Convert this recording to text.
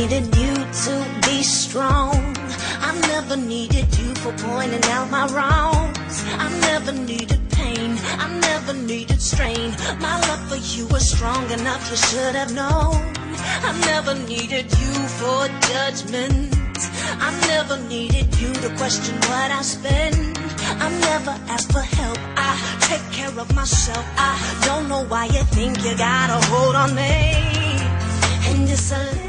needed you to be strong. I never needed you for pointing out my wrongs. I never needed pain, I never needed strain. My love for you was strong enough, you should have known. I never needed you for judgment. I never needed you to question what I spend. I never asked for help, I take care of myself. I don't know why you think you got a hold on me. And it's a